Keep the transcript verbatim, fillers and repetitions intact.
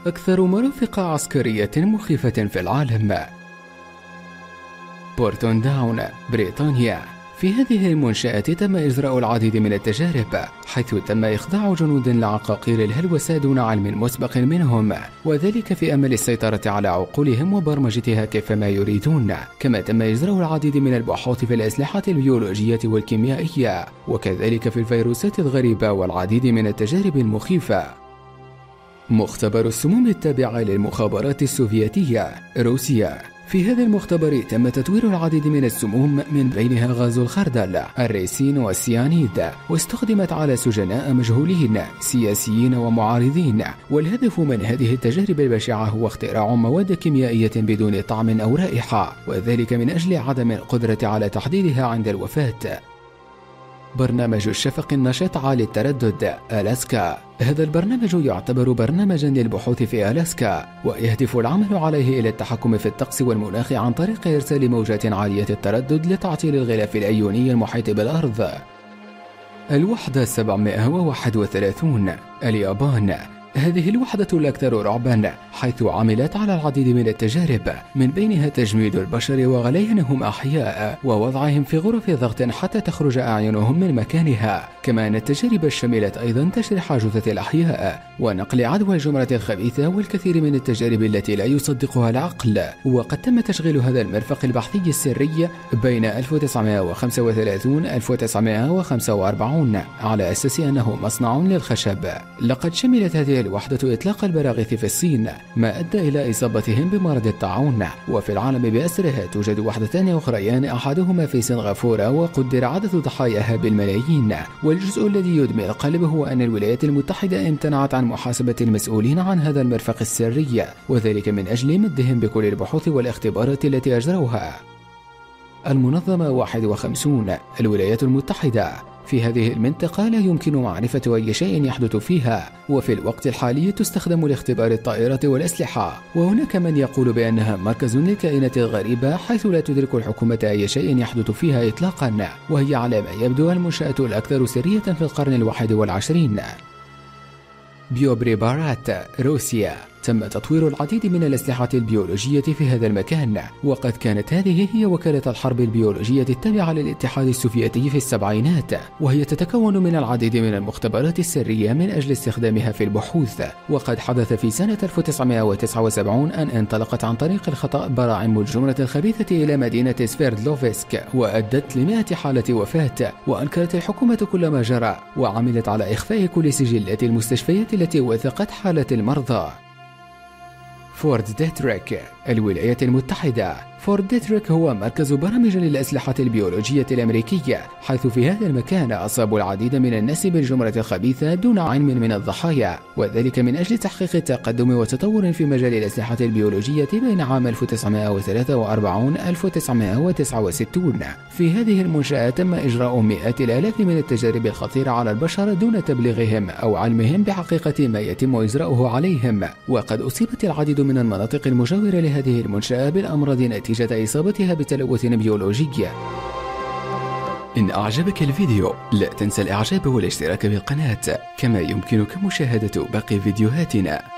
أكثر مرافق عسكرية مخيفة في العالم. بورتون داون، بريطانيا. في هذه المنشأة تم إجراء العديد من التجارب، حيث تم إخضاع جنود لعقاقير الهلوسة دون علم مسبق منهم، وذلك في أمل السيطرة على عقولهم وبرمجتها كيفما يريدون. كما تم إجراء العديد من البحوث في الأسلحة البيولوجية والكيميائية، وكذلك في الفيروسات الغريبة والعديد من التجارب المخيفة. مختبر السموم التابع للمخابرات السوفيتية، روسيا. في هذا المختبر تم تطوير العديد من السموم، من بينها غاز الخردل، الريسين والسيانيد، واستخدمت على سجناء مجهولين سياسيين ومعارضين. والهدف من هذه التجارب البشعة هو اختراع مواد كيميائية بدون طعم أو رائحة، وذلك من أجل عدم القدرة على تحديدها عند الوفاة. برنامج الشفق النشط عالي التردد، ألاسكا. هذا البرنامج يعتبر برنامجا للبحوث في ألاسكا، ويهدف العمل عليه إلى التحكم في الطقس والمناخ عن طريق إرسال موجات عالية التردد لتعطيل الغلاف الأيوني المحيط بالأرض. الوحدة سبعمائة وواحد وثلاثون، اليابان. هذه الوحدة الأكثر رعبا، حيث عملت على العديد من التجارب، من بينها تجميد البشر وغليانهم أحياء ووضعهم في غرف ضغط حتى تخرج أعينهم من مكانها. كما أن التجارب شملت أيضا تشريح جثث الأحياء ونقل عدوى الجمرة الخبيثة والكثير من التجارب التي لا يصدقها العقل. وقد تم تشغيل هذا المرفق البحثي السري بين ألف وتسعمائة وخمسة وثلاثين ألف وتسعمائة وخمسة وأربعين على أساس أنه مصنع للخشب. لقد شملت هذه الوحدة إطلاق البراغيث في الصين، ما أدى إلى إصابتهم بمرض الطاعون. وفي العالم بأسرها توجد وحدتان أخريان، أحدهما في سنغافورة وقدر عدد ضحاياها بالملايين. والجزء الذي يدمي القلب هو أن الولايات المتحدة امتنعت عن محاسبة المسؤولين عن هذا المرفق السري، وذلك من أجل مدهم بكل البحوث والاختبارات التي أجروها. المنظمة واحد وخمسين، الولايات المتحدة. في هذه المنطقة لا يمكن معرفة أي شيء يحدث فيها، وفي الوقت الحالي تستخدم لاختبار الطائرات والأسلحة. وهناك من يقول بأنها مركز للكائنات الغريبة، حيث لا تدرك الحكومة أي شيء يحدث فيها إطلاقا، وهي على ما يبدو المنشأة الأكثر سرية في القرن الواحد والعشرين. بيوبريبارات، روسيا. تم تطوير العديد من الأسلحة البيولوجية في هذا المكان، وقد كانت هذه هي وكالة الحرب البيولوجية التابعة للاتحاد السوفيتي في السبعينات، وهي تتكون من العديد من المختبرات السرية من أجل استخدامها في البحوث. وقد حدث في سنة ألف وتسعمائة وتسعة وسبعين أن انطلقت عن طريق الخطأ براعم الجمرة الخبيثة إلى مدينة سفيردلوفسك، وأدت لمائة حالة وفاة. وأنكرت الحكومة كل ما جرى، وعملت على إخفاء كل سجلات المستشفيات التي وثقت حالة المرضى. فورد ديتريك، الولايات المتحدة. فورد ديتريك هو مركز برامج للأسلحة البيولوجية الأمريكية، حيث في هذا المكان أصاب العديد من الناس بالجمرة الخبيثة دون علم من الضحايا، وذلك من أجل تحقيق التقدم وتطور في مجال الأسلحة البيولوجية بين عام ألف وتسعمائة وثلاثة وأربعين ألف وتسعمائة وتسعة وستين. في هذه المنشأة تم إجراء مئات الآلاف من التجارب الخطيرة على البشر دون تبليغهم أو علمهم بحقيقة ما يتم إجراؤه عليهم. وقد أصيبت العديد من المناطق المجاورة لهذه المنشأة بالأمراض نتيجة إصابتها بتلوث بيولوجي. إن أعجبك الفيديو لا تنسى الإعجاب والاشتراك بالقناة، كما يمكنك مشاهدة باقي فيديوهاتنا.